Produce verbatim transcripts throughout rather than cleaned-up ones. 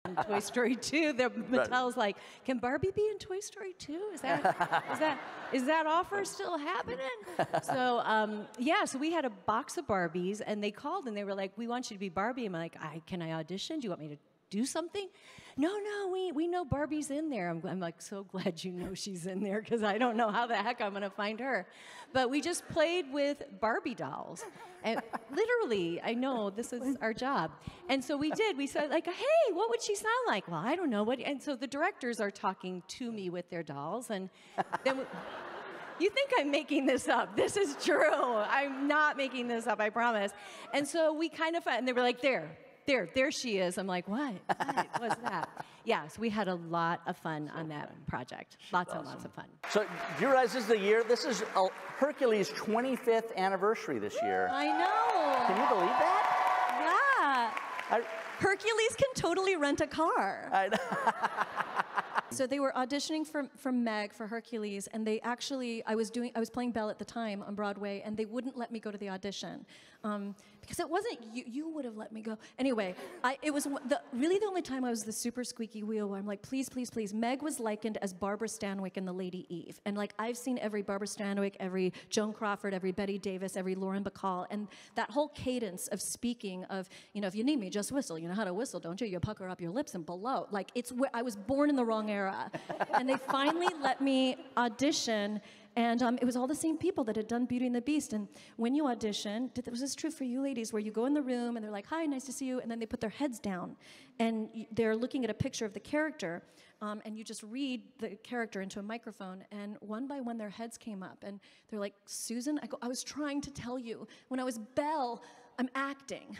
In Toy Story two, the Mattel's like, can Barbie be in Toy Story two? Is that is that is that offer still happening? So um, yeah, so we had a box of Barbies, and they called and they were like, we want you to be Barbie. I'm like, I can I audition? Do you want me to do something? No, no, we we know Barbie's in there. I'm, I'm like, so glad you know she's in there, because I don't know how the heck I'm going to find her. But we just played with Barbie dolls. And literally, I know this is our job. And so we did. We said, like, hey, what would she sound like? Well, I don't know. What? And so the directors are talking to me with their dolls. And then we, you think I'm making this up. This is true. I'm not making this up, I promise. And so we kind of, and they were like, there. There, there she is. I'm like, what? What was that? Yeah, so we had a lot of fun on that project. Lots awesome. and lots of fun. So do you realize this is the year, this is Hercules' twenty-fifth anniversary this year. I know. Can you believe that? Yeah. I, Hercules can totally rent a car. I know. So they were auditioning for, for Meg, for Hercules, and they actually, I was doing, I was playing Belle at the time on Broadway, and they wouldn't let me go to the audition. Um, because it wasn't, you, you would have let me go. Anyway, I, it was the, really the only time I was the super squeaky wheel where I'm like, please, please, please. Meg was likened as Barbara Stanwyck in The Lady Eve. And like, I've seen every Barbara Stanwyck, every Joan Crawford, every Betty Davis, every Lauren Bacall, and that whole cadence of speaking of, you know, if you need me, just whistle. You know how to whistle, don't you? You pucker up your lips and blow. Like, it's where I was born in the wrong era. And they finally let me audition, and um, it was all the same people that had done Beauty and the Beast. And when you audition, was this true for you ladies, where you go in the room and they're like, hi, nice to see you, and then they put their heads down, and they're looking at a picture of the character, um, and you just read the character into a microphone, and one by one their heads came up, and they're like, Susan? I go, I was trying to tell you, when I was Belle, I'm acting.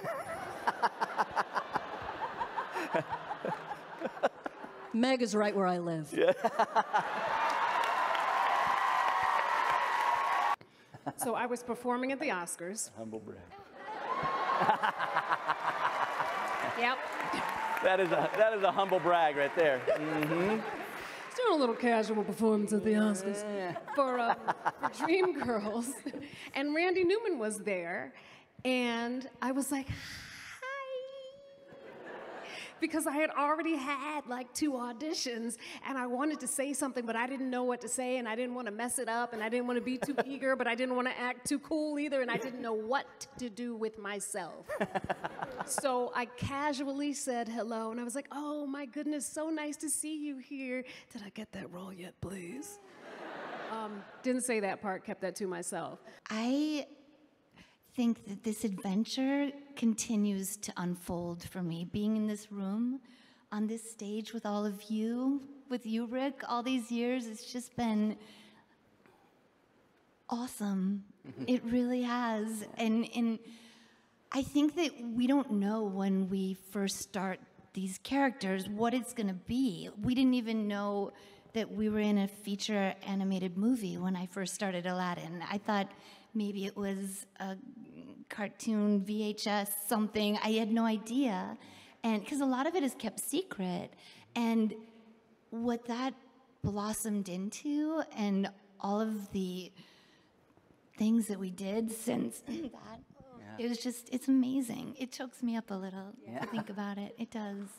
Meg is right where I live. Yeah. So I was performing at the Oscars. Humble brag. Yep. That is a that is a humble brag right there. Mm-hmm. Just doing a little casual performance at the Oscars for, uh, for Dreamgirls, and Randy Newman was there, and I was like, because I had already had like two auditions, and I wanted to say something, but I didn't know what to say, and I didn't want to mess it up, and I didn't want to be too eager, but I didn't want to act too cool either, and I didn't know what to do with myself. So I casually said hello, and I was like, oh my goodness, so nice to see you here. Did I get that role yet, please? Um, didn't say that part, kept that to myself. I think that this adventure continues to unfold for me. Being in this room, on this stage with all of you, with you, Rick, all these years, it's just been awesome. It really has. And, and I think that we don't know when we first start these characters what it's going to be. We didn't even know that we were in a feature animated movie when I first started Aladdin. I thought maybe it was a cartoon V H S something. I had no idea. And because a lot of it is kept secret. And what that blossomed into, and all of the things that we did since that, yeah. It was just, it's amazing. It chokes me up a little yeah. to think about it. It does.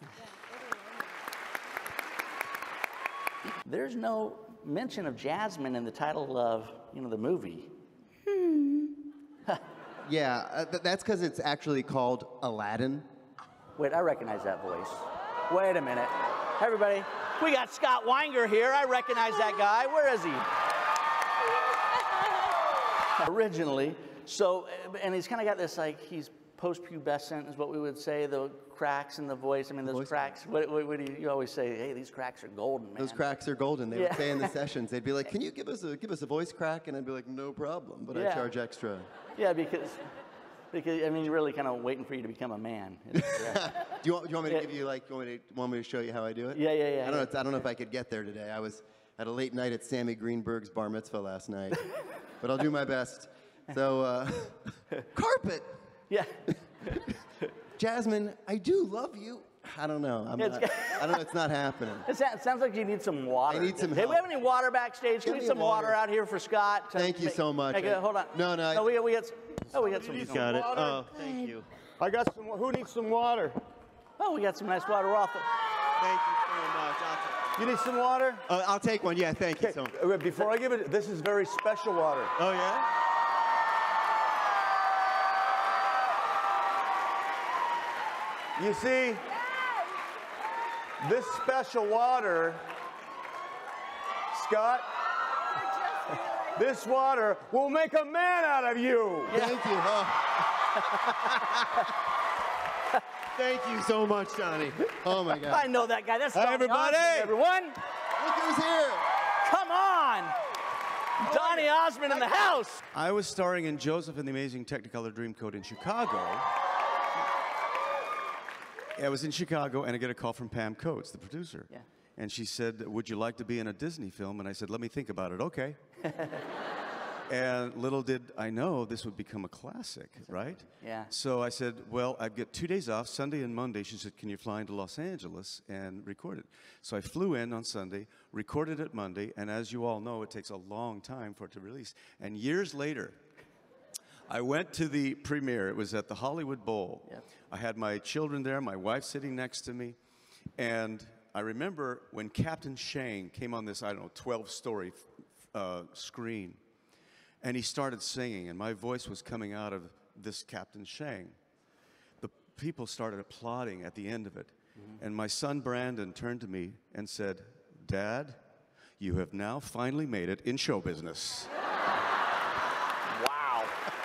There's no mention of Jasmine in the title of, you know, the movie. Hmm. Yeah, uh, th that's because it's actually called Aladdin. Wait, I recognize that voice. Wait a minute. Hey, everybody, we got Scott Weinger here. I recognize that guy. Where is he? Originally, so, and he's kind of got this, like, he's post-pubescent is what we would say, the cracks in the voice. I mean, those voice cracks, what, what, what do you, you always say, hey, these cracks are golden, man. Those cracks are golden. They yeah. would say in the sessions, they'd be like, can you give us a, give us a voice crack? And I'd be like, no problem, but yeah. I charge extra. Yeah, because, because I mean, you're really kind of waiting for you to become a man. Yeah. do, you want, do you want me to yeah. give you, like, you want me to, want me to show you how I do it? Yeah, yeah, yeah. I don't, yeah. know, I don't know if I could get there today. I was at a late night at Sammy Greenberg's bar mitzvah last night, but I'll do my best. So, uh, carpet. Yeah. Jasmine, I do love you. I don't know. I'm not, I don't know. It's not happening. It sounds like you need some water. I need some Hey, help. we have any water backstage? Can we get some water. water out here for Scott? Thank you make, so much. Make a, hold on. No, no. No, we, we got. Oh, we got some. You got it. Oh, thank you. I got some. Who needs some water? Oh, we got some nice water off it. Thank you so much. I'll take, You need some water? uh, I'll take one. Yeah, thank you so much. Uh, Before I give it, this is very special water. Oh, yeah? You see, this special water, Scott, this water will make a man out of you. Thank you. Huh? Thank you so much, Johnny. Oh, my God. I know that guy. That's Hi, Donny everybody. Osmond, everyone. Look who's here. Come on. Donny Osmond in the house. I was starring in Joseph and the Amazing Technicolor Dreamcoat in Chicago. I was in Chicago, and I get a call from Pam Coates, the producer. Yeah. And she said, would you like to be in a Disney film? And I said, let me think about it. Okay. And little did I know this would become a classic, right? Yeah. So I said, well, I've got two days off, Sunday and Monday. She said, can you fly into Los Angeles and record it? So I flew in on Sunday, recorded it Monday, and as you all know, it takes a long time for it to release. And years later, I went to the premiere. It was at the Hollywood Bowl. Yep. I had my children there, my wife sitting next to me, and I remember when Captain Shang came on this, I don't know, twelve-story uh, screen, and he started singing, and my voice was coming out of this Captain Shang. The people started applauding at the end of it, mm-hmm. and my son Brandon turned to me and said, Dad, you have now finally made it in show business. Wow.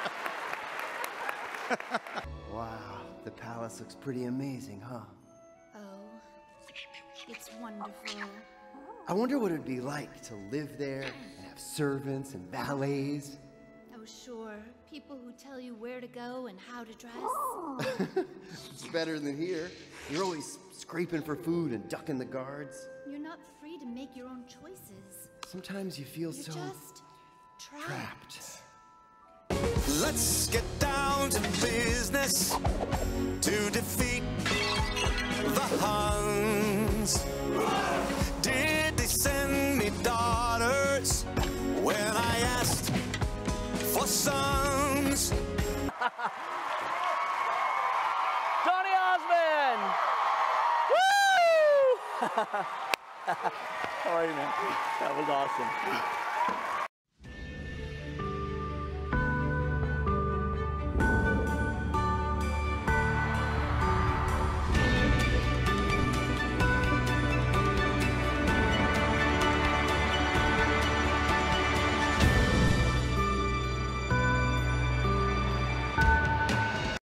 Wow, the palace looks pretty amazing, huh? Oh, it's wonderful. I wonder what it'd be like to live there and have servants and valets. Oh, sure. People who tell you where to go and how to dress. It's better than here. You're always scraping for food and ducking the guards. You're not free to make your own choices. Sometimes you feel You're so just trapped. trapped. Let's get down to business to defeat the Huns. Did they send me daughters when I asked for sons? Donny Osmond! Woo! How are you, man? That was awesome.